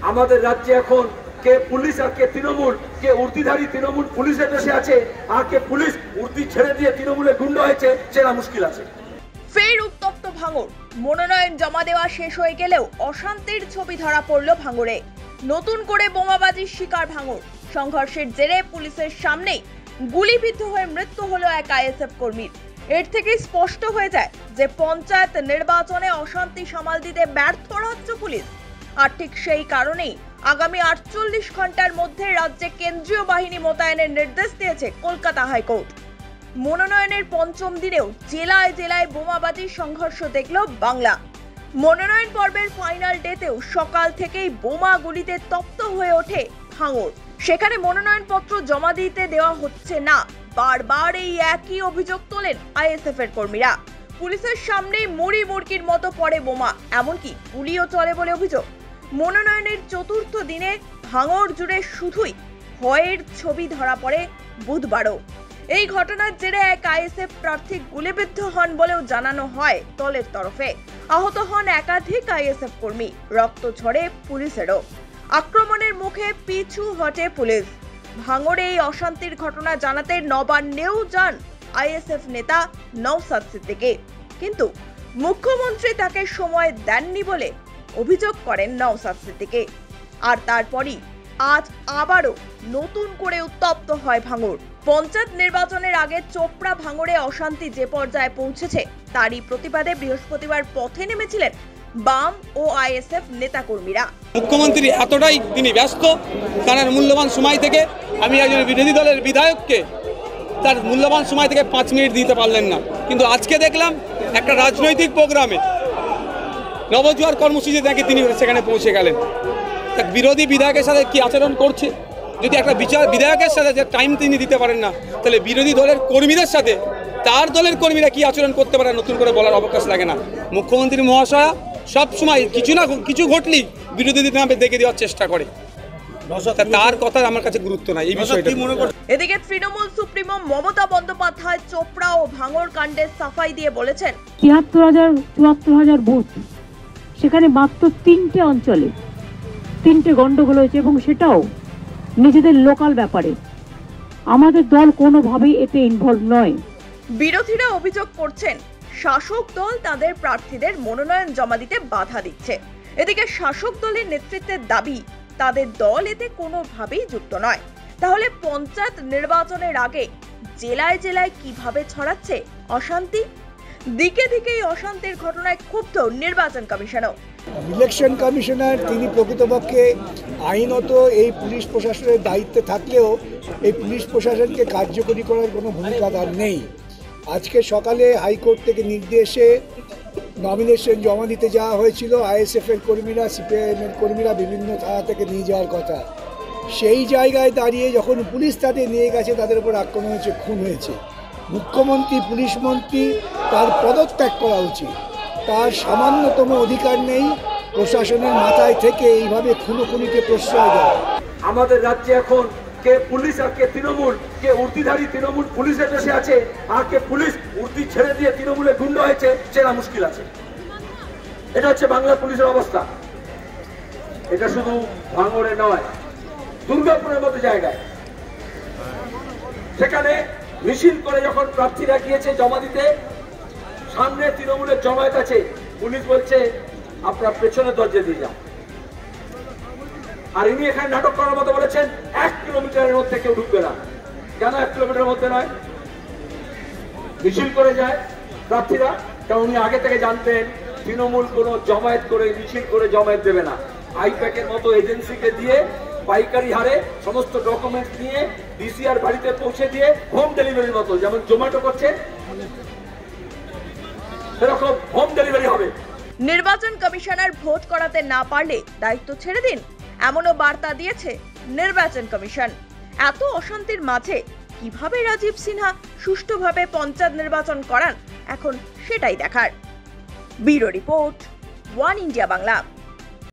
আমাদের রাজ্যে এখন কে পুলিশ আর কে তৃণমূল, কে উর্দিধারী তৃণমূল পুলিশের দেশে আছে আর কে পুলিশ উর্দি ছেড়ে দিয়ে তৃণমূলে গুন্ডা হয়েছে, চেনা মুশকিল আছে। ফের উত্তপ্ত ভাঙড়। মনোনয়ন জমা দেওয়া শেষ হয়ে গেলেও অশান্তির ছবি ধরা পড়ল ভাঙড়ে। নতুন করে বোমাবাজির শিকার ভাঙড়। সংঘর্ষের জেরে পুলিশের সামনেই গুলিবিদ্ধ হয়ে মৃত্যু হলো এক আইএসএফ কর্মীর। এর থেকে স্পষ্ট হয়ে যায় যে পঞ্চায়েত নির্বাচনে অশান্তি সামাল দিতে ব্যর্থ রাজ্য পুলিশ। আর ঠিক সেই কারণেই আগামী 48 ঘন্টার মধ্যে রাজ্যে কেন্দ্রীয় বাহিনী মোতায়েনের নির্দেশ দিয়েছে কলকাতা হাইকোর্ট। মনোনয়নের পঞ্চম দিনেও জেলায় জেলায় বোমাবাজির সংঘর্ষ দেখল বাংলা। মনোনয়ন পর্বের ফাইনাল ডেতেও সকাল থেকেই বোমা গুলিতে তপ্ত হয়ে ওঠে ভাঙড়। সেখানে মনোনয়নপত্র জমা দিতে দেওয়া হচ্ছে না। বারবার এই একই অভিযোগ তোলেন আইএসএফ এর কর্মীরা। পুলিশের সামনেই মুড়ি মুড়কির মতো পড়ে বোমা, এমনকি গুলিও চলে বলে অভিযোগ। মনোনয়নের চতুর্থ দিনে ভাঙড় জুড়ে শুধুই ভয়ের ছবি ধরা পড়ে বুধবারও। এই ঘটনার জেরে এক আইএসএফ প্রার্থী গুলিবিদ্ধ হন বলেও জানানো হয় দলের তরফে। আহত হন একাধিক আইএসএফ কর্মী। রক্ত ঝরে পুলিশেরও। আক্রমণের মুখে পিছু হটে পুলিশ। ভাঙড়ে এই অশান্তির ঘটনা জানাতে নবান্নেও যান আইএসএফ নেতা নওশাদ সিদ্দিকী, কিন্তু মুখ্যমন্ত্রী তাকে সময় দেননি বলে অভিযোগ করেন নওশাদ সিদ্দিকী। আর তারপরই আজ আবারও নতুন করে উত্তপ্ত হয় ভাঙড়। পঞ্চায়েত নির্বাচনের আগে চোপড়া ভাঙড়ে অশান্তি যে পর্যায়ে পৌঁছেছে তারই প্রতিবাদে বৃহস্পতিবার পথে নেমেছিলেন বাম ও আইএসএফ নেতাকর্মীরা। মুখ্যমন্ত্রী এতটাই তিনি ব্যস্ত, তার মূল্যবান সময় থেকে আমি একজন বিরোধী দলের বিধায়ককে তার মূল্যবান সময় থেকে 5 মিনিট দিতে পারলেন না। কিন্তু আজকে দেখলাম একটা রাজনৈতিক প্রোগ্রামে নবজোয়ার কর্মসূচি দেখে তিনি সেখানে পৌঁছে গেলেন। বিরোধী বিধায়কের সাথে কি আচরণ করছে, যদি একটা বিধায়কের সাথে যে টাইম তিনি দিতে পারেন না, তাহলে বিরোধী দলের কর্মীদের সাথে তার দলের কর্মীরা কি আচরণ করতে পারে নতুন করে বলার অবকাশ লাগে না। মুখ্যমন্ত্রী মহাশয়া সবসময় কিছু ঘটলেই বিরোধীদের নামে দেখে দেওয়ার চেষ্টা করে, তার কথা আমার কাছে গুরুত্ব নাই এই বিষয়টা। এদিকে তৃণমূল সুপ্রিমো মমতা বন্দ্যোপাধ্যায় চোপড়া ও ভাঙড় কাণ্ডের সাফাই দিয়ে বলেছেন ৭৩,০০০ বুথ, সেখানে মাত্র 3টে অঞ্চলে 3টে গন্ডগোল হয়েছে এবং সেটাও নিজেদের লোকাল ব্যাপারে। আমাদের দল কোনোভাবেই এতে ইনভলভ নয়। বিরোধীরা অভিযোগ করছেন শাসক দল তাদের প্রার্থীদের মনোনয়ন জমা দিতে বাধা দিচ্ছে। এদিকে শাসক দলের নেতৃত্বের দাবি তাদের দল এতে কোনোভাবেই যুক্ত নয়। তাহলে পঞ্চায়েত নির্বাচনের আগে জেলায় জেলায় কিভাবে ছড়াচ্ছে অশান্তি? দিকে দিকেই অশান্তির ঘটনায় ক্ষুব্ধ নির্বাচন কমিশনও। ইলেকশন কমিশনার তিনি প্রকৃতপক্ষে আইনত এই পুলিশ প্রশাসনের দায়িত্বে থাকলেও এই পুলিশ প্রশাসনকে কার্যকরী করার কোনো ভূমিকা তার নেই। আজকে সকালে হাইকোর্ট থেকে নির্দেশে নমিনেশন জমা দিতে যাওয়া হয়েছিল। আইএসএফের কর্মীরা, সিপিআইএমের কর্মীরা বিভিন্ন থানা থেকে নিয়ে যাওয়ার কথা। সেই জায়গায় দাঁড়িয়ে যখন পুলিশ তাদের নিয়ে গেছে, তাদের উপর আক্রমণ হয়েছে, খুন হয়েছে। মুখ্যমন্ত্রী, পুলিশ মন্ত্রী তার পদত্যাগ করা উচিত। তার সামান্যতম অধিকার নেই প্রশাসনের মাথায় থেকে এইভাবে খুনোখুনিকে প্রশ্রয় দেয়। আমাদের রাজ্যে এখন কে পুলিশ আর কে তৃণমূল, কে উর্দিধারী তৃণমূল পুলিশের দেশে আছে আর কে পুলিশ উর্দি ছেড়ে দিয়ে তৃণমূলে গুন্ডা হয়েছে, চেনা মুশকিল আছে। এটা হচ্ছে বাংলা পুলিশের অবস্থা। এটা শুধু ভাঙড়ে নয়, দুর্গাপুরের মতো জায়গায় সেখানে মিছিল করে যখন প্রার্থীরা গিয়েছে জমা দিতে, সামনে তৃণমূলের জমায়েত আছে, পুলিশ বলছে আপনার পেছনে দরজা দিয়ে যান। আর ইনি এখানে নাটক করার মতো বলেছেন 1 কিলোমিটারের মধ্যে কেউ ঢুকবে না। কেন 1 কিলোমিটারের মধ্যে নয়? মিছিল করে যায় প্রার্থীরা, কারণ উনি আগে থেকে জানতেন তৃণমূল কোনো জমায়েত করে মিছিল করে জমায়েত দেবে না। আইপ্যাকের মতো এজেন্সিকে দিয়ে পাইকারি হারে সমস্ত ডকুমেন্টস নিয়ে ডিসিআর বাড়িতে পৌঁছে দিয়ে হোম ডেলিভারির মতো, যেমন জোম্যাটো করছে সেরকম হোম ডেলিভারি হবে। নির্বাচন কমিশনার ভোট করাতে না পারলে দায়িত্ব ছেড়ে দিন, এমনও বার্তা দিয়েছে নির্বাচন কমিশন। এত অশান্তির মাঝে কিভাবে রাজীব সিনহা সুষ্ঠুভাবে পঞ্চায়েত নির্বাচন করান, এখন সেটাই দেখার। Bureau report, one India Bangla.